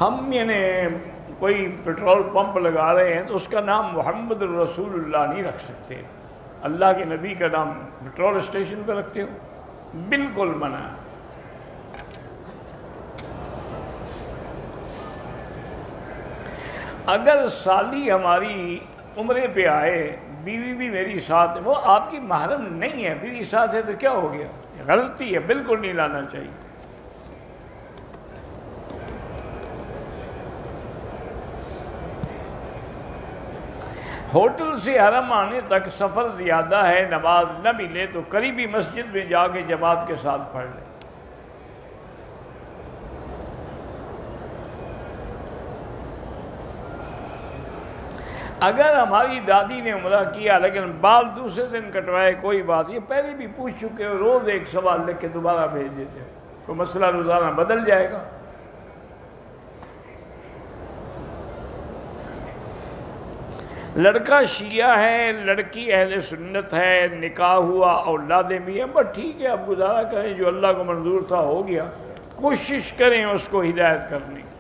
ہم یعنی کوئی پیٹرول پمپ لگا رہے ہیں تو اس کا نام محمد الرسول اللہ نہیں رکھ سکتے، اللہ کے نبی کا نام پیٹرول اسٹیشن پہ رکھتے ہو، بالکل منع ہے۔ اگر سالی ہماری عمرے پہ آئے، بیوی بھی میری ساتھ ہے، وہ آپ کی محرم نہیں ہے، بیوی ساتھ ہے تو کیا ہو گیا؟ غلطی ہے، بالکل نہیں لانا چاہیے۔ ہوٹل سے حرم آنے تک سفر زیادہ ہے، نماز نہ ملے تو قریبی مسجد میں جا کے جماعت کے ساتھ پڑھ لیں۔ اگر ہماری دادی نے عمرہ کیا لیکن بال دوسرے دن کٹوائے، کوئی بات، یہ پہلے بھی پوچھ چکے ہو، روز ایک سوال لکھ کے دوبارہ بھیج دیتے ہو، تو مسئلہ روزانہ بدل جائے گا۔ لڑکا شیعہ ہے، لڑکی اہل سنت ہے، نکاح ہوا، اولادیں بھی ہیں، بس ٹھیک ہے، اب گزارا کریں، جو اللہ کو منظور تھا ہو گیا، کوشش کریں اس کو ہدایت کرنے کی۔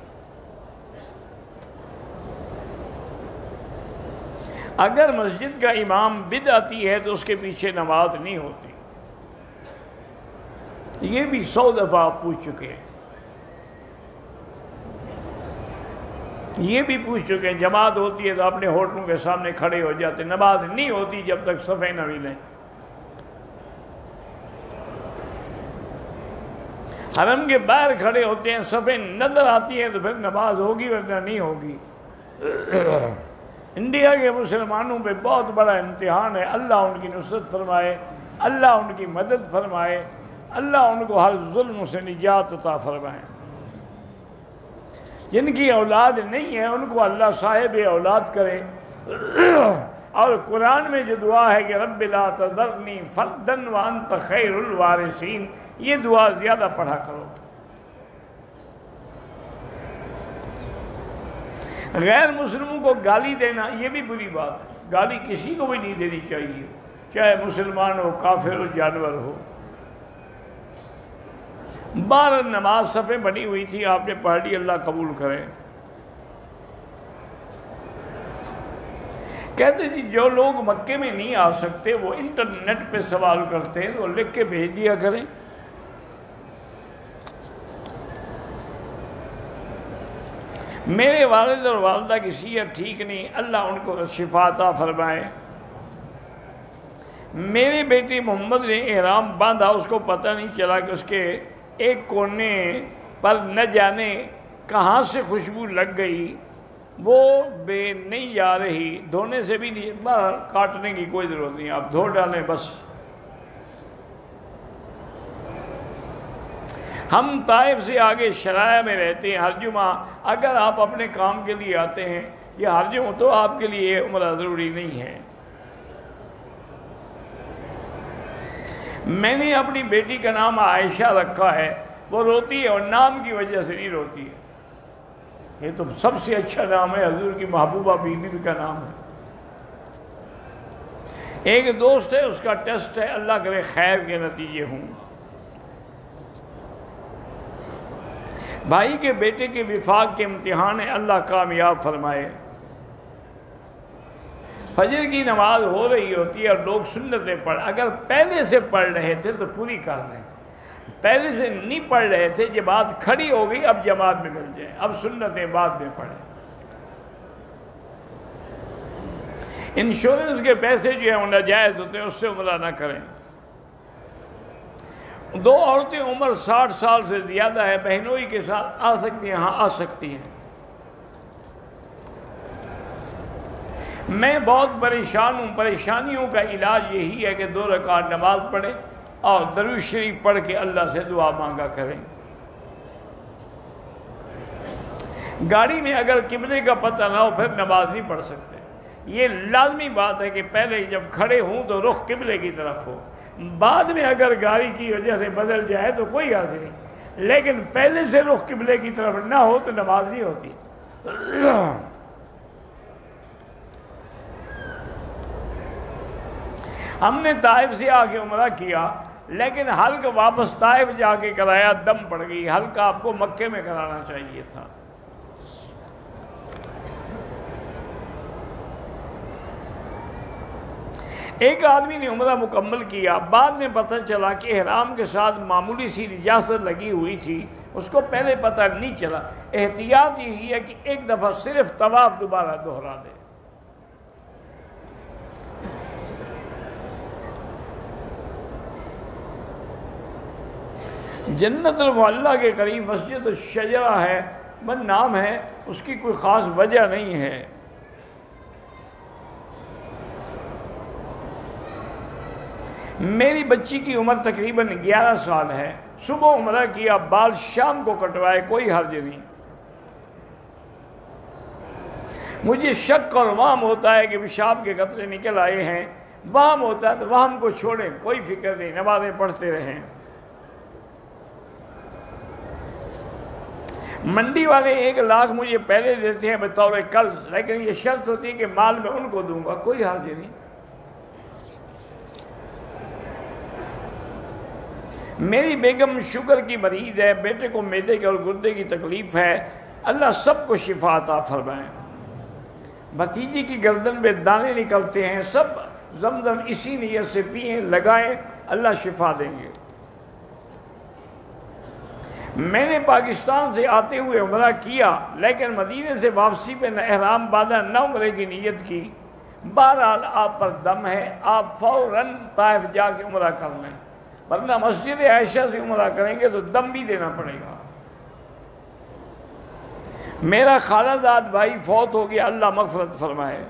اگر مسجد کا امام بدعتی ہے تو اس کے پیچھے نماز نہیں ہوتی، یہ بھی 100 دفعہ آپ پوچھ چکے ہیں، یہ بھی پوچھ چکے ہیں۔ جماعت ہوتی ہے تو اپنے ہوٹلوں کے سامنے کھڑے ہو جاتے، نماز نہیں ہوتی جب تک صفیں نہ ملیں۔ حرم کے باہر کھڑے ہوتے ہیں، صفیں نظر آتی ہیں تو پھر نماز ہوگی ورنہ نہیں ہوگی۔ انڈیا کے مسلمانوں پہ بہت بڑا امتحان ہے، اللہ ان کی نصرت فرمائے، اللہ ان کی مدد فرمائے، اللہ ان کو ہر ظلم سے نجات عطا فرمائے۔ جن کی اولاد نہیں ہے ان کو اللہ صاحب اولاد کرے، اور قرآن میں جو دعا ہے کہ رب لا تذرنی فردا وانت خیر الوارثین، یہ دعا زیادہ پڑھا کرو۔ غیر مسلموں کو گالی دینا یہ بھی بری بات ہے، گالی کسی کو بھی نہیں دینی چاہیے، چاہے مسلمان ہو، کافر ہو، جانور ہو۔ باہر نماز صفیں بنی ہوئی تھی، آپ نے پڑھ لی، اللہ قبول کرے۔ کہتے جی جو لوگ مکے میں نہیں آ سکتے وہ انٹرنیٹ پہ سوال کرتے ہیں تو لکھ کے بھیج دیا کریں۔ میرے والد اور والدہ کی صحت ٹھیک نہیں، اللہ ان کو شفا عطا فرمائے۔ میرے بیٹے محمد نے احرام باندھا، اس کو پتہ نہیں چلا کہ اس کے ایک کونے پر نہ جانے کہاں سے خوشبو لگ گئی، وہ بے نہیں جا رہی، دھونے سے بھی نہیں، باہر کاٹنے کی کوئی ضرورت نہیں، آپ دھو ڈالیں بس۔ ہم طائف سے آگے شرائع میں رہتے ہیں، ہر جمعہ اگر آپ اپنے کام کے لیے آتے ہیں یا ہر جمعہ تو آپ کے لیے عمرہ ضروری نہیں ہے۔ میں نے اپنی بیٹی کا نام عائشہ رکھا ہے، وہ روتی ہے اور نام کی وجہ سے نہیں روتی ہے، یہ تو سب سے اچھا نام ہے، حضور کی محبوبہ بیوی کا نام ہے۔ ایک دوست ہے، اس کا ٹیسٹ ہے، اللہ کرے خیر کے نتیجے ہوں۔ بھائی کے بیٹے کے وفاق کے امتحان ہے، اللہ کامیاب فرمائے۔ فجر کی نماز ہو رہی ہوتی ہے اور لوگ سنتیں پڑھ، اگر پہلے سے پڑھ رہے تھے تو پوری کر لیں، پہلے سے نہیں پڑھ رہے تھے، جماعت کھڑی ہو گئی، اب جماعت میں مل جائیں، اب سنتیں بعد میں پڑھیں۔ انشورنس کے پیسے جو ہیں وہ ناجائز ہوتے ہیں، اس سے عمرہ نہ کریں۔ دو عورتیں عمر 60 سال سے زیادہ ہے، بہنوئی کے ساتھ آ سکتی ہیں؟ ہاں آ سکتی ہیں۔ میں بہت پریشان ہوں، پریشانیوں کا علاج یہی ہے کہ 2 رکعت نماز پڑھیں اور درود شریف پڑھ کے اللہ سے دعا مانگا کریں۔ گاڑی میں اگر قبلے کا پتہ نہ ہو پھر نماز نہیں پڑھ سکتے، یہ لازمی بات ہے کہ پہلے جب کھڑے ہوں تو رخ قبلے کی طرف ہو، بعد میں اگر گاڑی کی وجہ سے بدل جائے تو کوئی حرج نہیں، لیکن پہلے سے رخ قبلے کی طرف نہ ہو تو نماز نہیں ہوتی۔ ہم نے طائف سے آ کے عمرہ کیا، لیکن حلق واپس طائف جا کے کرایا، دم پڑ گئی، حلق آپ کو مکے میں کرانا چاہیے تھا۔ ایک آدمی نے عمرہ مکمل کیا، بعد میں پتہ چلا کہ احرام کے ساتھ معمولی سی نجاست لگی ہوئی تھی، اس کو پہلے پتہ نہیں چلا۔ احتیاط یہی ہے کہ ایک دفعہ صرف طواف دوبارہ دہرا دے۔ جنت المعلیٰ کے قریب مسجد الشجرہ ہے، من نام ہے، اس کی کوئی خاص وجہ نہیں ہے۔ میری بچی کی عمر تقریباً 11 سال ہے، صبح عمرہ کیا، بال شام کو کٹوائے، کوئی حرج نہیں۔ مجھے شک اور وہم ہوتا ہے کہ پیشاب کے قطرے نکل آئے ہیں، وہم ہوتا ہے تو وہم کو چھوڑیں، کوئی فکر نہیں، نمازیں پڑھتے رہیں۔ منڈی والے 1 لاکھ مجھے پہلے دیتے ہیں بطور قرض، لیکن یہ شرط ہوتی ہے کہ مال میں ان کو دوں گا، کوئی حرج نہیں۔ میری بیگم شوگر کی مریض ہے، بیٹے کو معدے کے اور گردے کی تکلیف ہے، اللہ سب کو شفا عطا فرمائے۔ بھتیجی کی گردن پہ دانے نکلتے ہیں، سب زمزم اسی نیت سے پئیں، لگائیں، اللہ شفا دیں گے۔ میں نے پاکستان سے آتے ہوئے عمرہ کیا، لیکن مدینے سے واپسی پہ نہ احرام باندھا نہ عمرے کی نیت کی۔ بہرحال آپ پر دم ہے، آپ فوراً طائف جا کے عمرہ کر لیں، ورنہ مسجد عائشہ سے عمرہ کریں گے تو دم بھی دینا پڑے گا۔ میرا خالہ زاد بھائی فوت ہو گیا، اللہ مغفرت فرمائے۔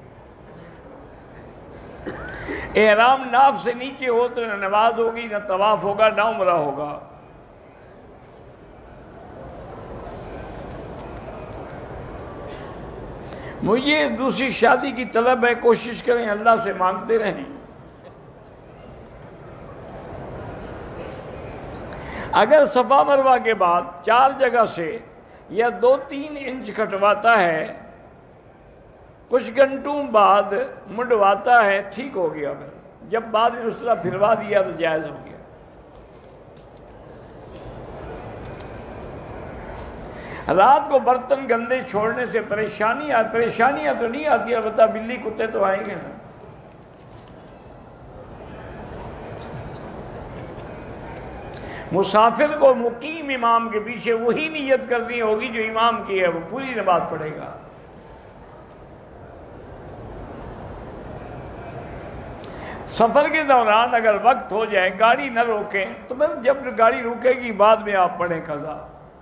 احرام ناف سے نیچے ہو تو نہ نماز ہوگی، نہ طواف ہوگا، نہ عمرہ ہوگا۔ مجھے دوسری شادی کی طلب ہے، کوشش کریں، اللہ سے مانگتے رہیں۔ اگر صفا مروہ کے بعد 4 جگہ سے یا 2-3 انچ کٹواتا ہے، کچھ گھنٹوں بعد منڈواتا ہے، ٹھیک ہو گیا۔ پھر جب بعد میں اس طرح پھروا دیا تو جائز ہو گیا۔ رات کو برتن گندے چھوڑنے سے پریشانیاں تو نہیں آتی، البتہ بلی کتے تو آئیں گے نا۔ مسافر کو مقیم امام کے پیچھے وہی نیت کرنی ہوگی جو امام کی ہے، وہ پوری نماز پڑھے گا۔ سفر کے دوران اگر وقت ہو جائے، گاڑی نہ روکیں تو پھر جب گاڑی رکے گی بعد میں آپ پڑھیں قضا۔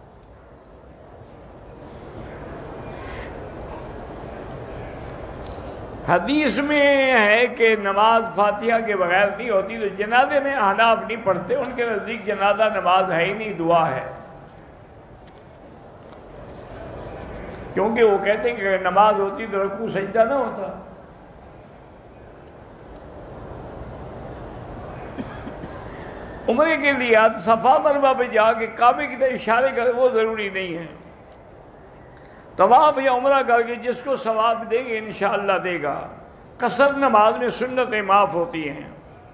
حدیث میں ہے کہ نماز فاتحہ کے بغیر نہیں ہوتی، تو جنازے میں احناف نہیں پڑھتے، ان کے نزدیک جنازہ نماز ہے ہی نہیں، دعا ہے۔ کیونکہ وہ کہتے ہیں کہ اگر نماز ہوتی تو رکوع سجدہ نہ ہوتا۔ عمرے کے لیے صفا مروہ پہ جا کے کعبے کی طرف اشارے کرے، وہ ضروری نہیں ہے۔ طواف یا عمرہ کر کے جس کو ثواب دے گے انشاءاللہ دے گا۔ قصر نماز میں سنتیں معاف ہوتی ہیں۔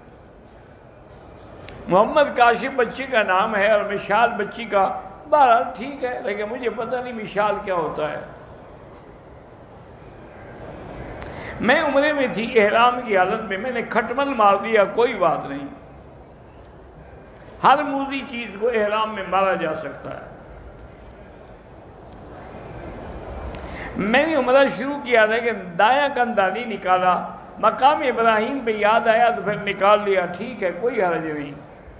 محمد کاشف بچی کا نام ہے اور مشال بچی کا، بہرحال ٹھیک ہے، لیکن مجھے پتہ نہیں مشال کیا ہوتا ہے۔ میں عمرے میں تھی، احرام کی حالت میں نے کھٹمل مار دیا، کوئی بات نہیں، ہر موذی چیز کو احرام میں مارا جا سکتا ہے۔ میں نے عمرہ شروع کیا لیکن دایاں کندھا نہیں نکالا، مقام ابراہیم پہ یاد آیا تو پھر نکال لیا، ٹھیک ہے، کوئی حرج نہیں۔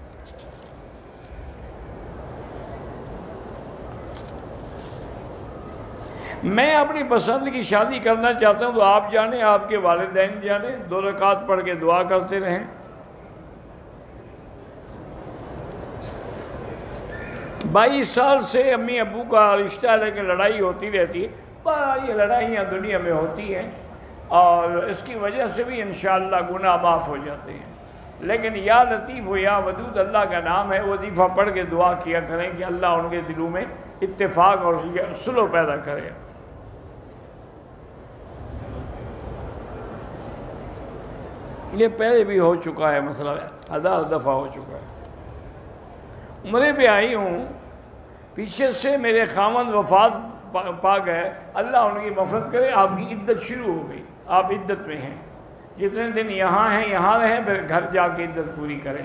میں اپنی پسند کی شادی کرنا چاہتا ہوں تو آپ جانیں، آپ کے والدین جانیں، 2 رکعت پڑھ کے دعا کرتے رہیں۔ 22 سال سے امی ابو کا رشتہ ہے، لیکن لڑائی ہوتی رہتی ہے۔ یہ لڑائیاں دنیا میں ہوتی ہیں اور اس کی وجہ سے بھی انشاءاللہ گناہ معاف ہو جاتے ہیں، لیکن یا لطیف و یا ودود اللہ کا نام ہے، وظیفہ پڑھ کے دعا کیا کریں کہ اللہ ان کے دلوں میں اتفاق اور صلح پیدا کرے۔ یہ پہلے بھی ہو چکا ہے، مسئلہ 1000 دفعہ ہو چکا ہے۔ عمرے پہ آئی ہوں، پیچھے سے میرے خاوند وفات پا گئے، اللہ ان کی مغفرت کرے، آپ کی عدت شروع ہو گئی، آپ عدت میں ہیں۔ جتنے دن یہاں ہیں یہاں رہیں، پھر گھر جا کے عدت پوری کریں۔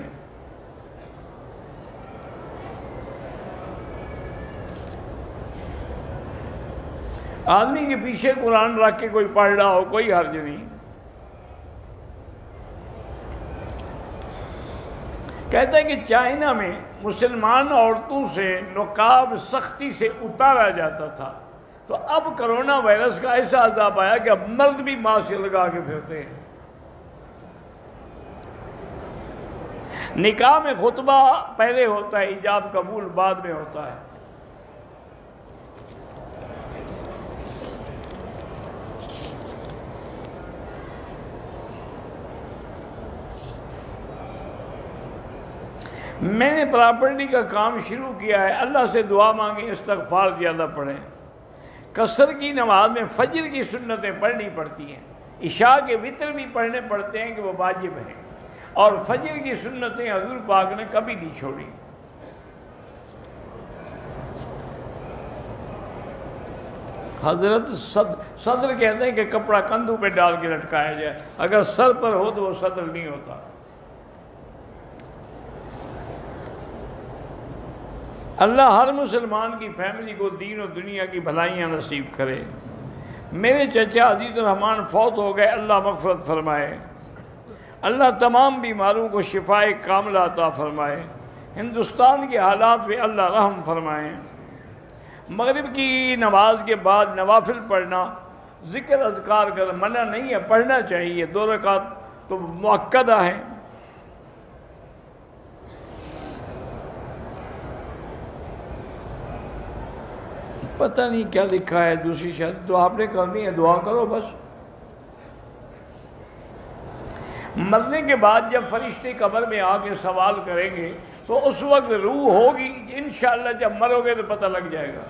آدمی کے پیچھے قرآن رکھ کے کوئی پڑھ رہا ہو کوئی حرج نہیں۔ کہتا ہے کہ چائنا میں مسلمان عورتوں سے نقاب سختی سے اتارا جاتا تھا، تو اب کرونا وائرس کا ایسا عذاب آیا کہ اب مرد بھی ماسک لگا کے پھرتے ہیں۔ نکاح میں خطبہ پہلے ہوتا ہے، ایجاب قبول بعد میں ہوتا ہے۔ میں نے پراپرٹی کا کام شروع کیا ہے، اللہ سے دعا مانگیں، استغفار زیادہ پڑھیں۔ قصر کی نماز میں فجر کی سنتیں پڑھنی پڑتی ہیں، عشاء کے وتر بھی پڑھنے پڑتے ہیں کہ وہ واجب ہیں، اور فجر کی سنتیں حضور پاک نے کبھی نہیں چھوڑی۔ حضرت صدر کہتے ہیں کہ کپڑا کندھوں پہ ڈال کے لٹکایا جائے، اگر سر پر ہو تو وہ صدر نہیں ہوتا۔ اللہ ہر مسلمان کی فیملی کو دین و دنیا کی بھلائیاں نصیب کرے۔ میرے چچا عزیز الرحمان فوت ہو گئے، اللہ مغفرت فرمائے۔ اللہ تمام بیماروں کو شفائے کاملہ عطا فرمائے۔ ہندوستان کے حالات پہ اللہ رحم فرمائے۔ مغرب کی نماز کے بعد نوافل پڑھنا، ذکر اذکار کر منع نہیں ہے، پڑھنا چاہیے، 2 رکعت تو مؤکدہ ہیں۔ پتہ نہیں کیا لکھا ہے دوسری شاید، تو آپ نے کرنی ہے، دعا کرو بس۔ مرنے کے بعد جب فرشتے قبر میں آ کے سوال کریں گے تو اس وقت روح ہوگی، انشاءاللہ جب مرو گے تو پتہ لگ جائے گا۔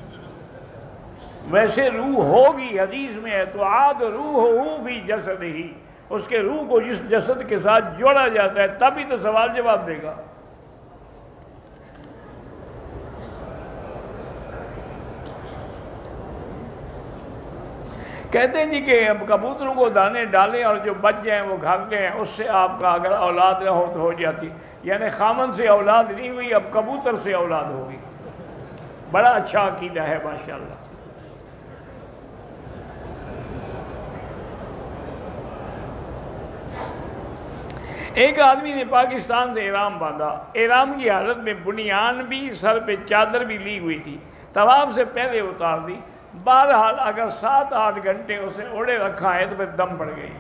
ویسے روح ہوگی، حدیث میں ہے تو عاد روح فی جسد ہی، اس کے روح کو جس جسد کے ساتھ جوڑا جاتا ہے تبھی تو سوال جواب دے گا۔ کہتے ہیں جی کہ اب کبوتروں کو دانے ڈالیں اور جو بچ جائیں وہ گھر لیں، اس سے آپ کا اگر اولاد نہ ہو تو ہو جاتی، یعنی خامن سے اولاد نہیں ہوئی، اب کبوتر سے اولاد ہوگی۔ بڑا اچھا عقیدہ ہے ماشاءاللہ۔ ایک آدمی نے پاکستان سے احرام باندھا، احرام کی حالت میں بنیان بھی، سر پہ چادر بھی لی ہوئی تھی، طواف سے پہلے اتار دی۔ بہرحال اگر 7-8 گھنٹے اسے اوڑے رکھا ہے تو پھر دم پڑ گئی۔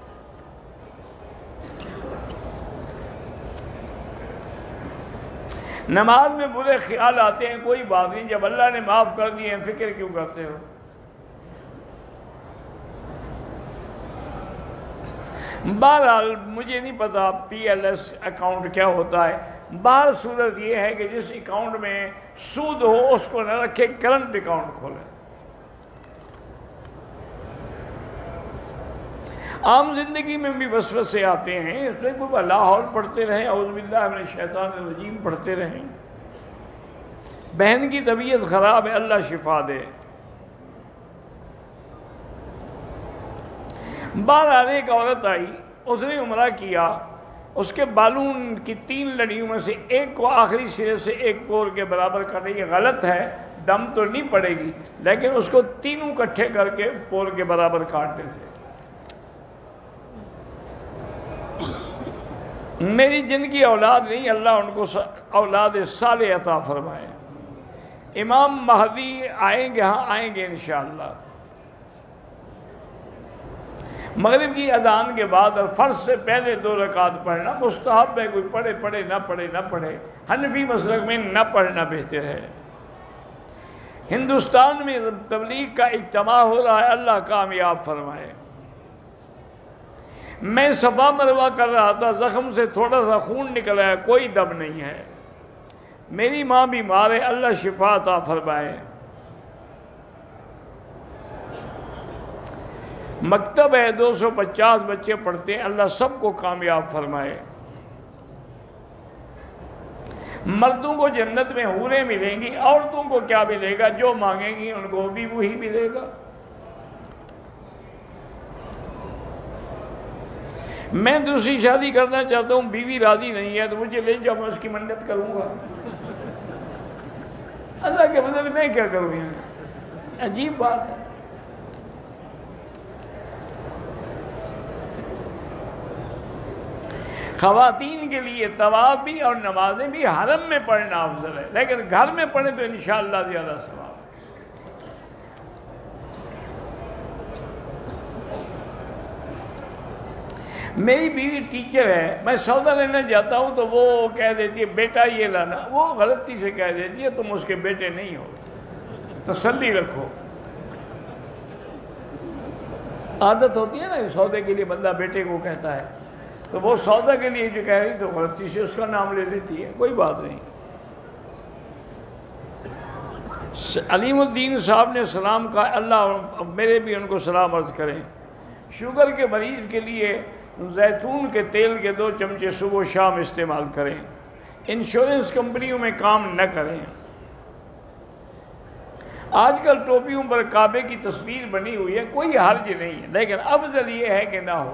نماز میں برے خیال آتے ہیں، کوئی بات نہیں، جب اللہ نے معاف کر دیے ہیں فکر کیوں کرتے ہو؟ بہرحال مجھے نہیں پتا پی ایل ایس اکاؤنٹ کیا ہوتا ہے، بہر صورت یہ ہے کہ جس اکاؤنٹ میں سود ہو اس کو نہ رکھے، کرنٹ اکاؤنٹ کھولے۔ عام زندگی میں بھی وسوسے آتے ہیں، اس میں کوئی لاہور پڑھتے رہیں، اعوذ باللہ من الشیطان الرجیم پڑھتے رہیں۔ بہن کی طبیعت خراب ہے، اللہ شفا دے۔ بہرحال ایک عورت آئی، اس نے عمرہ کیا، اس کے بالوں کی 3 لڑیوں میں سے ایک کو آخری سرے سے 1 پور کے برابر کاٹے۔ یہ غلط ہے، دم تو نہیں پڑے گی، لیکن اس کو تینوں اکٹھے کر کے پور کے برابر کاٹنے سے۔ میری جن کی اولاد نہیں، اللہ ان کو اولاد صالح عطا فرمائے۔ امام مہدی آئیں گے، ہاں آئیں گے انشاءاللہ۔ مغرب کی اذان کے بعد اور فرض سے پہلے 2 رکعت پڑھنا مستحب ہے، کوئی پڑھے پڑھے نہ پڑھے نہ پڑھے، حنفی مسلک میں نہ پڑھنا بہتر ہے۔ ہندوستان میں تبلیغ کا اجتماع ہو رہا ہے، اللہ کامیاب فرمائے۔ میں صفا مروہ کر رہا تھا، زخم سے تھوڑا سا خون نکلا ہے، کوئی دم نہیں ہے۔ میری ماں بیمار ہے، اللہ شفا عطا فرمائے۔ مکتب ہے، 250 بچے پڑھتے ہیں، اللہ سب کو کامیاب فرمائے۔ مردوں کو جنت میں حوریں ملیں گی، عورتوں کو کیا ملے گا؟ جو مانگیں گی ان کو بھی وہی ملے گا۔ میں دوسری شادی کرنا چاہتا ہوں، بیوی راضی نہیں ہے تو مجھے لے جاؤ، میں اس کی منت کروں گا۔ اللہ کے بدلے میں کیا کروں یہاں؟ عجیب بات ہے۔ خواتین کے لیے طواف بھی اور نمازیں بھی حرم میں پڑھنا افضل ہے، لیکن گھر میں پڑھیں تو انشاءاللہ زیادہ ثواب۔ میری بیوی ٹیچر ہے، میں سودا لینے جاتا ہوں تو وہ کہہ دیتی ہے بیٹا یہ لانا، وہ غلطی سے کہہ دیتی ہے تم اس کے بیٹے نہیں ہو، تسلی رکھو۔ عادت ہوتی ہے نا سودے کے لیے بندہ بیٹے کو کہتا ہے، تو وہ سودا کے لیے جو کہہ رہی تو غلطی سے اس کا نام لے لیتی ہے، کوئی بات نہیں۔ علیم الدین صاحب نے سلام کہا، اللہ میرے بھی ان کو سلام عرض کریں۔ شوگر کے مریض کے لیے زیتون کے تیل کے 2 چمچے صبح و شام استعمال کریں۔ انشورنس کمپنیوں میں کام نہ کریں۔ آج کل ٹوپیوں پر کعبے کی تصویر بنی ہوئی ہے، کوئی حرج نہیں ہے، لیکن افضل یہ ہے کہ نہ ہو۔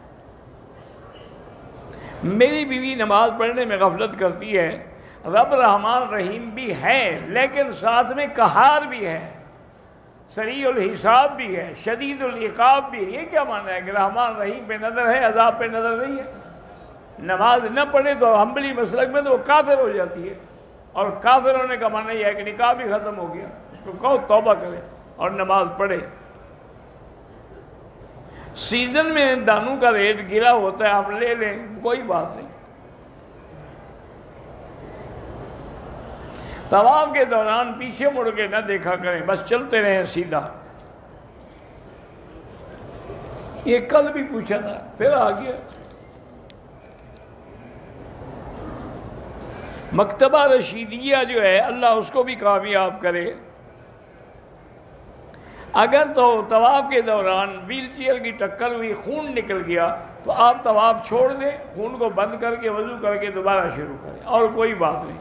میری بیوی نماز پڑھنے میں غفلت کرتی ہے، رب رحمان رحیم بھی ہے لیکن ساتھ میں قہار بھی ہے، سریع الحساب بھی ہے، شدید العقاب بھی ہے۔ یہ کیا معنی ہے کہ رحمان رحیم پہ نظر ہے، عذاب پہ نظر نہیں ہے؟ نماز نہ پڑھے تو حنبلی مسلک میں تو وہ کافر ہو جاتی ہے، اور کافر ہونے کا معنی یہ ہے کہ نکاح بھی ختم ہو گیا۔ اس کو کہو توبہ کرے اور نماز پڑھے۔ سیزن میں دانوں کا ریٹ گرا ہوتا ہے، آپ لے لیں، کوئی بات نہیں۔ طواف کے دوران پیچھے مڑ کے نہ دیکھا کریں، بس چلتے رہیں سیدھا۔ یہ کل بھی پوچھا تھا، پھر آ گیا۔ مکتبہ رشیدیہ جو ہے اللہ اس کو بھی کامیاب کرے۔ اگر تو طواف کے دوران ویل چیئر کی ٹکر ہوئی، خون نکل گیا تو آپ طواف چھوڑ دیں، خون کو بند کر کے وضو کر کے دوبارہ شروع کریں، اور کوئی بات نہیں۔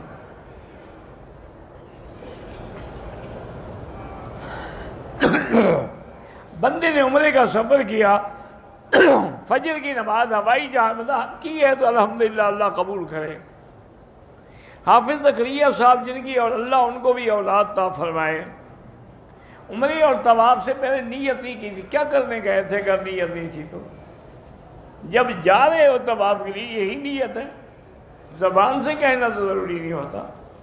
بندے نے عمرے کا سفر کیا، فجر کی نماز ہوائی جہاز کی ہے تو الحمدللہ اللہ قبول کرے۔ حافظ زکریا صاحب جن کی اور اللہ ان کو بھی اولاد عطا فرمائے، عمرے اور طواف سے پہلے نیت نہیں کی تھی، کیا کرنے گئے تھے اگر نیت نہیں تھی تو؟ جب جا رہے ہو طواف کے لیے یہی نیت ہے، زبان سے کہنا تو ضروری نہیں ہوتا۔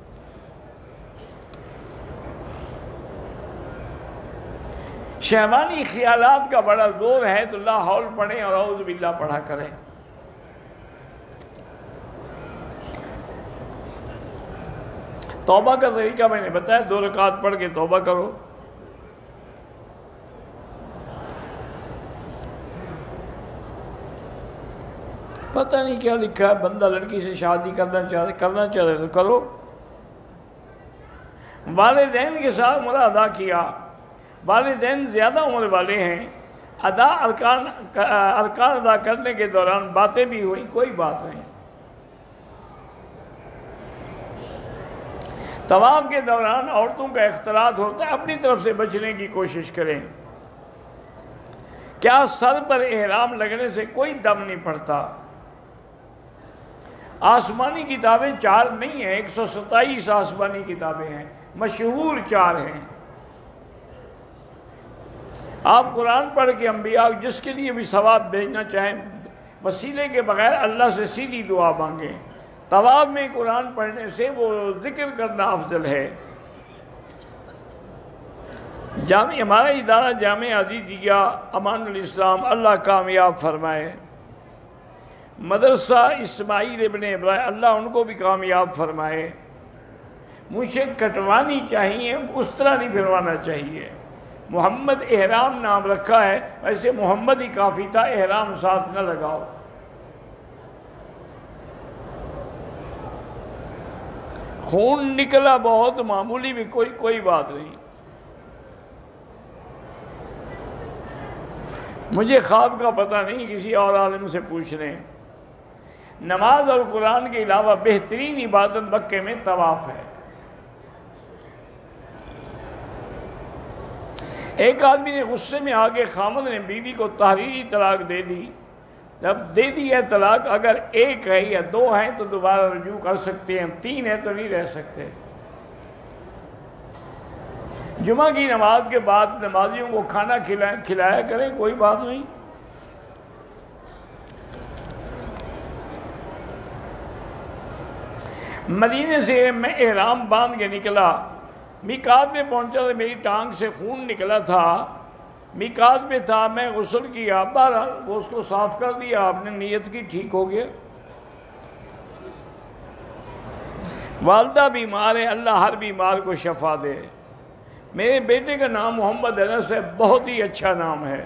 شہوانی خیالات کا بڑا زور ہے تو لا حول پڑھیں اور اعوذ باللہ پڑھا کریں۔ توبہ کا طریقہ میں نے بتایا، 2 رکعت پڑھ کے توبہ کرو۔ پتہ نہیں کیا لکھا ہے، بندہ لڑکی سے شادی کرنا چاہے تو کرو۔ والدین کے ساتھ عمرہ ادا کیا، والدین زیادہ عمر والے ہیں، ارکان ادا کرنے کے دوران باتیں بھی ہوئیں، کوئی بات نہیں۔ طواف کے دوران عورتوں کا اختلاط ہوتا ہے، اپنی طرف سے بچنے کی کوشش کریں۔ کیا سر پر احرام لگنے سے کوئی دم نہیں پڑتا؟ آسمانی کتابیں 4 نہیں ہیں، 127 آسمانی کتابیں ہیں، مشہور 4 ہیں۔ آپ قرآن پڑھ کے انبیاء جس کے لیے بھی ثواب بھیجنا چاہیں، وسیلے کے بغیر اللہ سے سیدھی دعا مانگیں۔ طواف میں قرآن پڑھنے سے وہ ذکر کرنا افضل ہے۔ ہمارا ادارہ جامعہ عزیزیہ امان الاسلام اللہ کامیاب فرمائے، مدرسہ اسماعیل ابن ابراہیم اللہ ان کو بھی کامیاب فرمائے۔ مجھے کٹوانی چاہیے، اس طرح نہیں پھروانا چاہیے۔ محمد احرام نام رکھا ہے، ویسے محمد ہی کافی تھا، احرام ساتھ نہ لگاؤ۔ خون نکلا بہت معمولی بھی کوئی بات نہیں۔ مجھے خواب کا پتہ نہیں، کسی اور عالم سے پوچھ لیں۔ نماز اور قرآن کے علاوہ بہترین عبادت مکے میں طواف ہے۔ ایک آدمی نے غصے میں آ کے خامد نے بیوی کو تحریری طلاق دے دی جب دے دی ہے طلاق، اگر ایک ہے یا دو ہیں تو دوبارہ رجوع کر سکتے ہیں، تین ہے تو نہیں رہ سکتے۔ جمعہ کی نماز کے بعد نمازیوں کو کھانا کھلایا کریں، کوئی بات نہیں۔ مدینے سے میں احرام باندھ کے نکلا، میقات پہ پہنچا تو میری ٹانگ سے خون نکلا تھا، میقات پہ تھا، میں غسل کیا، بہرحال وہ اس کو صاف کر دیا، آپ نے نیت کی، ٹھیک ہو گیا۔ والدہ بیمار ہے، اللہ ہر بیمار کو شفا دے۔ میرے بیٹے کا نام محمد انس ہے، بہت ہی اچھا نام ہے۔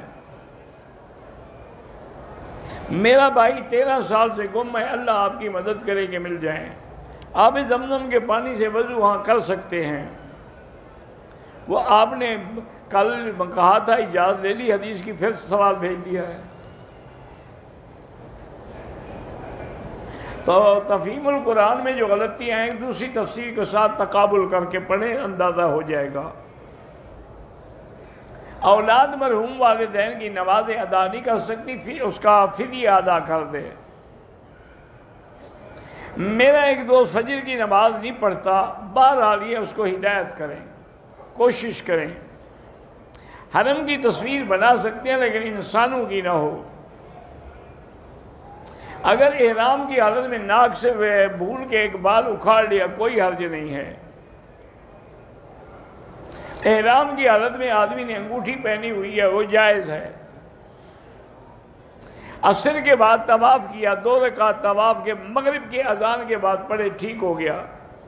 میرا بھائی 13 سال سے گم ہے، اللہ آپ کی مدد کرے کہ مل جائیں۔ آپ زمزم کے پانی سے وضو وہاں کر سکتے ہیں۔ وہ آپ نے کل کہا تھا، اجازت لے لی، حدیث کی پھر سوال بھیج دیا ہے۔ تو تفہیم القرآن میں جو غلطیاں ہیں، دوسری تفسیر کے ساتھ تقابل کر کے پڑھیں، اندازہ ہو جائے گا۔ اولاد مرحوم والدین کی نمازیں ادا نہیں کر سکتی، پھر اس کا فدیہ ادا کر دے۔ میرا ایک دوست فجر کی نماز نہیں پڑھتا، بہرحال یہ اس کو ہدایت کریں، کوشش کریں۔ حرم کی تصویر بنا سکتے ہیں لیکن انسانوں کی نہ ہو۔ اگر احرام کی حالت میں ناک سے بھول کے ایک بال اکھاڑ لیا، کوئی حرج نہیں ہے۔ احرام کی حالت میں آدمی نے انگوٹھی پہنی ہوئی ہے، وہ جائز ہے۔ عصر کے بعد طواف کیا، 2 رکعت طواف کے، مغرب کے اذان کے بعد پڑھے، ٹھیک ہو گیا۔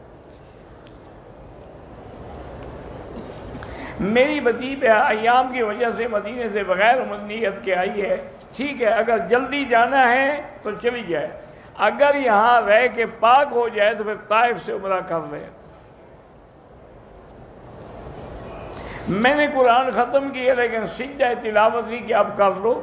میری بتیب ایام کی وجہ سے مدینے سے بغیر نیت کے آئی ہے، ٹھیک ہے، اگر جلدی جانا ہے تو چلی جائے، اگر یہاں رہ کے پاک ہو جائے تو پھر طائف سے عمرہ کر لے۔ میں نے قرآن ختم کیا لیکن سجدہ تلاوت نہیں کہ اب کر لو۔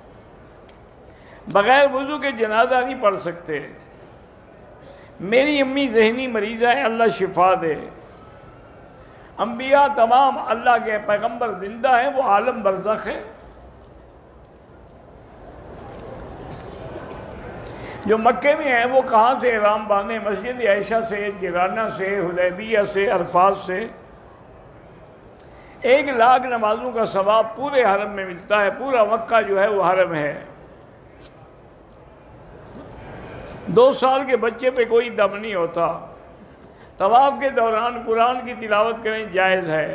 بغیر وضو کے جنازہ نہیں پڑھ سکتے۔ میری امی ذہنی مریضہ ہے، اللہ شفا دے۔ انبیاء تمام اللہ کے پیغمبر زندہ ہیں، وہ عالم برزخ ہے۔ جو مکے میں ہیں وہ کہاں سے احرام باندھیں؟ مسجد عائشہ سے، جرانہ سے، حدیبیہ سے، عرفات سے۔ 1,00,000 نمازوں کا ثواب پورے حرم میں ملتا ہے، پورا مکہ جو ہے وہ حرم ہے۔ 2 سال کے بچے پہ کوئی دم نہیں ہوتا۔ طواف کے دوران قرآن کی تلاوت کریں، جائز ہے۔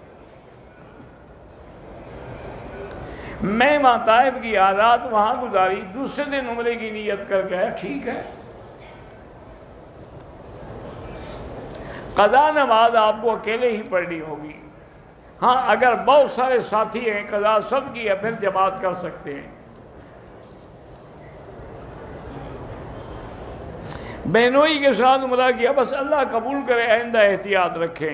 میں وہاں طائف کی رات وہاں گزاری، دوسرے دن عمرے کی نیت کر کے، ٹھیک ہے۔ قضا نماز آپ کو اکیلے ہی پڑھنی ہوگی۔ ہاں اگر بہت سارے ساتھی ہیں، قضا سب کی ہے، پھر جماعت کر سکتے ہیں۔ بہنوئی کے ساتھ عمرہ کیا، بس اللہ قبول کرے، آئندہ احتیاط رکھیں۔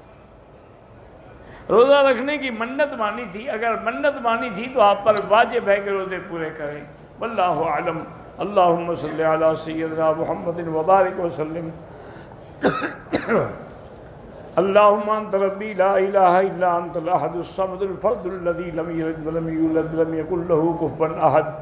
روزہ رکھنے کی منت مانی تھی، اگر منت مانی تھی تو آپ پر واجب ہے کہ روزے پورے کریں۔ واللہ اعلم۔ اللہم صلی علی سیدنا محمد وبارک وسلم۔ اللہم انت ربی لا الہ الا انت الاحد الصمد الفرد الذی لم یلد ولم یولد ولم یکن لہ کفوا احد۔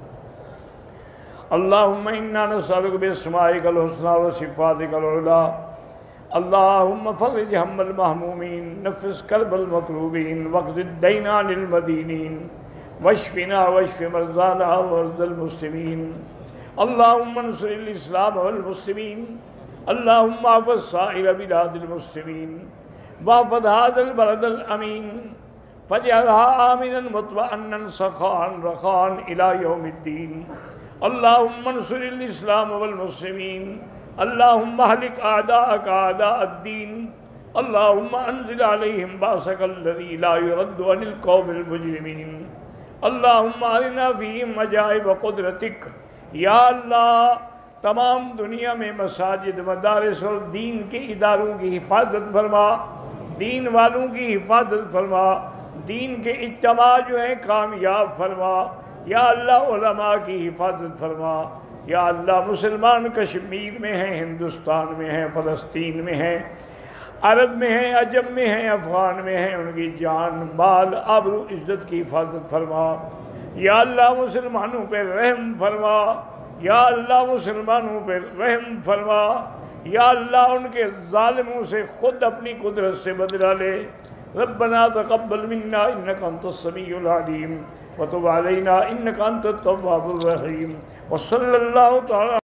اللہم انا نسألک باسمائک الحسنى وصفاتک العلی۔ اللہم فرج ہم المہمومین، نفس کرب المکروبین، واقض الدین عن المدینین، واشفنا واشف مرضانا ومرضى المسلمین۔ اللہم انصر الاسلام والمسلمین، اللہم احفظ سائر بلاد المسلمین، واحفظ هذا البلد الامین، فاجعلها آمنا مطمئنا سخاء رخاء الى یوم الدین۔ اللہم انصر الاسلام والمسلمین، اللہم اہلک اعداءک اعداء الدین، اللہم انزل علیہم باسک الذی لا یرد عن القوم المجرمین، اللہم ارنا فیہم عجائب قدرتک۔ یا اللہ تمام دنیا میں مساجد، مدارس اور دین کے اداروں کی حفاظت فرما، دین والوں کی حفاظت فرما، دین کے اجتماع جو ہیں کامیاب فرما۔ یا اللہ علماء کی حفاظت فرما۔ یا اللہ مسلمان کشمیر میں ہیں، ہندوستان میں ہیں، فلسطین میں ہیں، عرب میں ہیں، عجم میں ہیں، افغان میں ہیں، ان کی جان، مال، آبرو، عزت کی حفاظت فرما۔ یا اللہ مسلمانوں پہ رحم فرما، یا اللہ مسلمانوں پہ رحم فرما، یا اللہ ان کے ظالموں سے خود اپنی قدرت سے بدلہ لے۔ ربنا تقبل منا انک انت السمیع العلیم وتب علینا انک انت التواب الرحیم، وصلی اللہ تعالی